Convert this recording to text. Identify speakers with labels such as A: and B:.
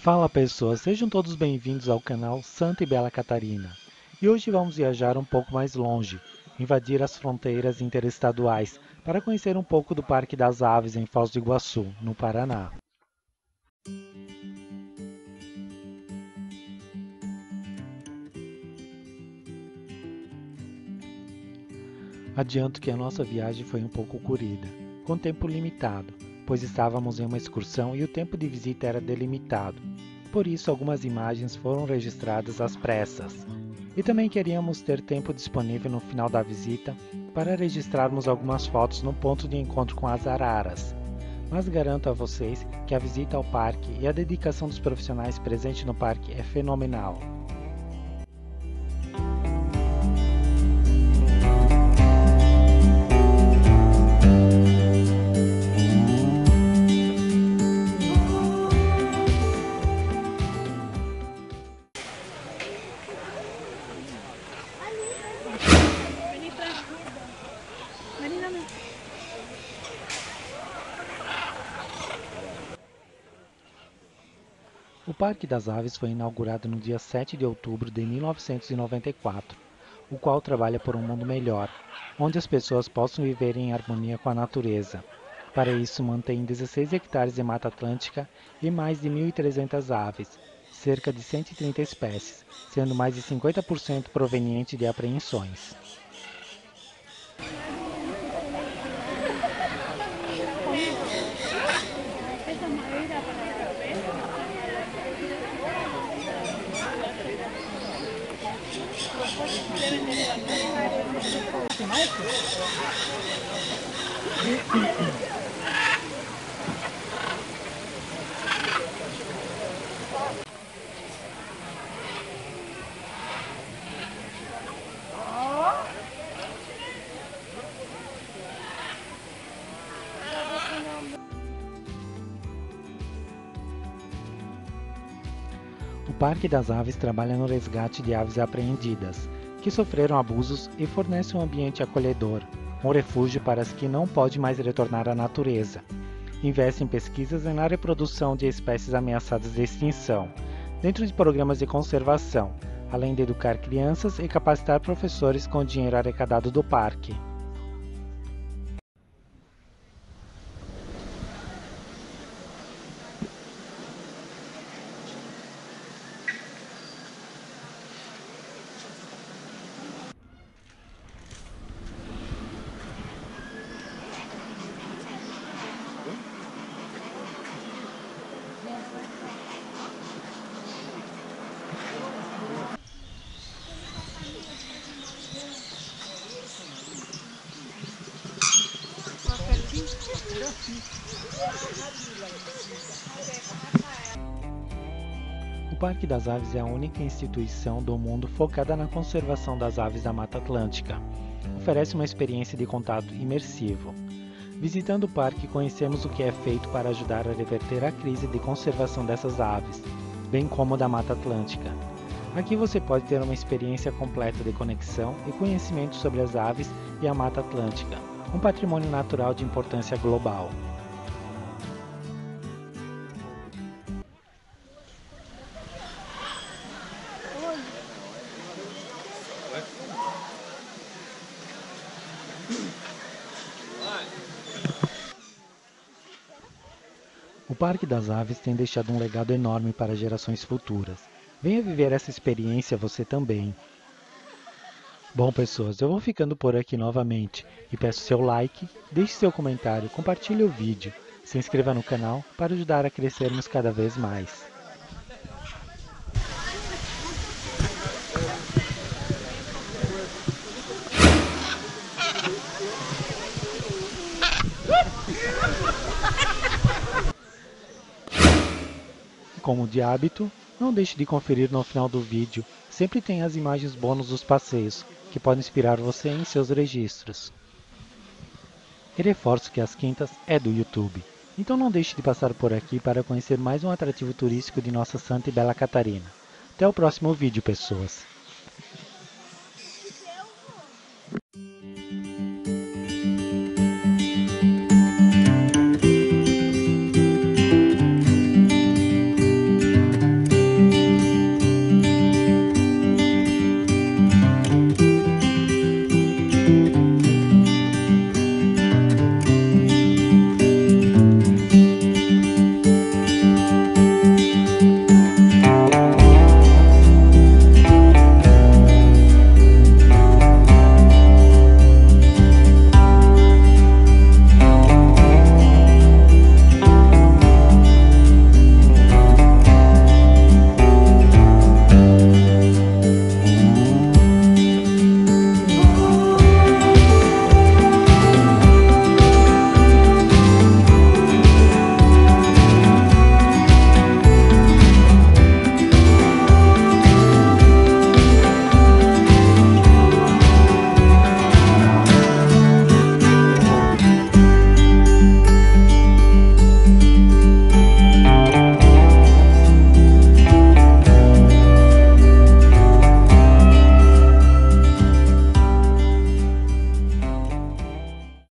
A: Fala pessoas, sejam todos bem-vindos ao canal Santa e Bela Catarina. E hoje vamos viajar um pouco mais longe, invadir as fronteiras interestaduais, para conhecer um pouco do Parque das Aves em Foz do Iguaçu, no Paraná. Adianto que a nossa viagem foi um pouco corrida, com tempo limitado, pois estávamos em uma excursão e o tempo de visita era delimitado. Por isso, algumas imagens foram registradas às pressas. E também queríamos ter tempo disponível no final da visita para registrarmos algumas fotos no ponto de encontro com as araras. Mas garanto a vocês que a visita ao parque e a dedicação dos profissionais presentes no parque é fenomenal. O Parque das Aves foi inaugurado no dia 7 de outubro de 1994, o qual trabalha por um mundo melhor, onde as pessoas possam viver em harmonia com a natureza. Para isso, mantém 16 hectares de Mata Atlântica e mais de 1.300 aves, cerca de 130 espécies, sendo mais de 50% proveniente de apreensões. O Parque das Aves trabalha no resgate de aves apreendidas, que sofreram abusos e fornece um ambiente acolhedor, um refúgio para as que não podem mais retornar à natureza. Investe em pesquisas e na reprodução de espécies ameaçadas de extinção, dentro de programas de conservação, além de educar crianças e capacitar professores com o dinheiro arrecadado do parque. O Parque das Aves é a única instituição do mundo focada na conservação das aves da Mata Atlântica. Oferece uma experiência de contato imersivo. Visitando o parque, conhecemos o que é feito para ajudar a reverter a crise de conservação dessas aves, bem como da Mata Atlântica. Aqui você pode ter uma experiência completa de conexão e conhecimento sobre as aves e a Mata Atlântica, um patrimônio natural de importância global. O Parque das Aves tem deixado um legado enorme para gerações futuras. Venha viver essa experiência você também. Bom, pessoas, eu vou ficando por aqui novamente e peço seu like, deixe seu comentário, compartilhe o vídeo, se inscreva no canal para ajudar a crescermos cada vez mais. Como de hábito, não deixe de conferir no final do vídeo, sempre tem as imagens bônus dos passeios, que podem inspirar você em seus registros. E reforço que as quintas é do YouTube, então não deixe de passar por aqui para conhecer mais um atrativo turístico de nossa Santa e Bela Catarina. Até o próximo vídeo, pessoas!